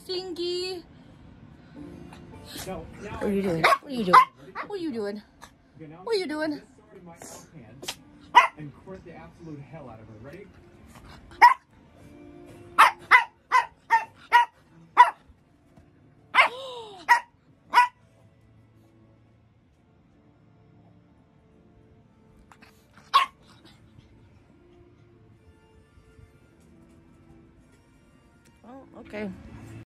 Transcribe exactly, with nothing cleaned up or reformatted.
thingy. No, What are you doing? What are you doing? What are you doing? What are you doing? And court the absolute hell out of her. Ready? Oh, okay.